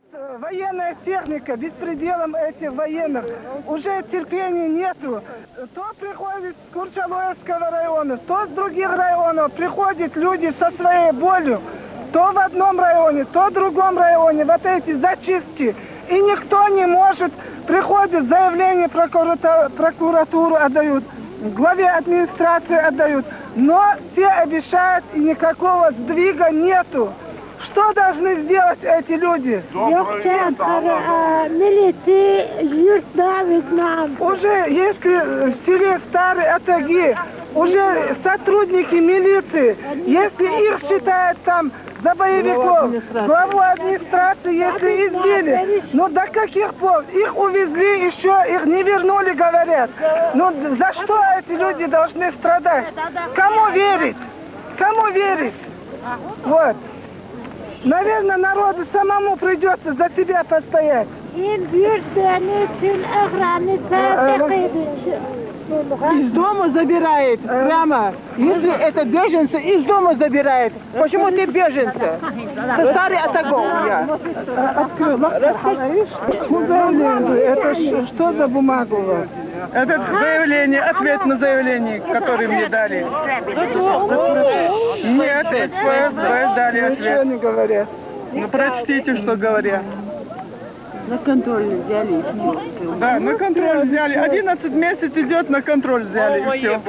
Военная техника, беспределом этих военных. Уже терпения нету. То приходит с Курчалоевского района, то с других районов. Приходят люди со своей болью. То в одном районе, то в другом районе. Вот эти зачистки. И никто не может. Приходит заявление в прокуратуру отдают. Главе администрации отдают. Но все обещают, и никакого сдвига нету. Что должны сделать эти люди? Уже если в селе Старый Атаги, уже сотрудники милиции, если их считают там за боевиков, главу администрации, если избили, ну до каких пор? Их увезли еще, их не вернули, говорят. Ну за что эти люди должны страдать? Кому верить? Кому верить? Вот. Наверное, народу самому придется за себя постоять. Из дома забирает прямо. Если это беженцы, из дома забирает. Почему ты беженцы? Это Старый Атагов. Это что за бумага у вас? Это заявление, ответ на заявление, которое мне дали. Нет, дали ответ. Ничего не говорят. Ну прочтите, что говорят. На контроль взяли. Да, на контроль взяли. 11 месяцев идет, на контроль взяли, и все.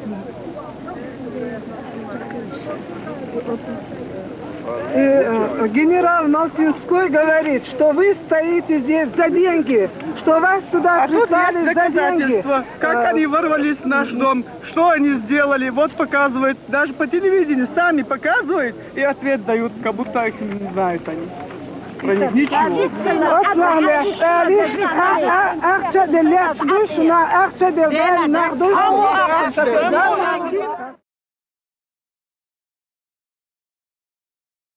И генерал Малтинской говорит, что вы стоите здесь за деньги, что вас сюда прислали за деньги. Как они ворвались в наш дом, что они сделали, вот показывают, даже по телевидению сами показывают и ответ дают, как будто их не знают они. Про них ничего.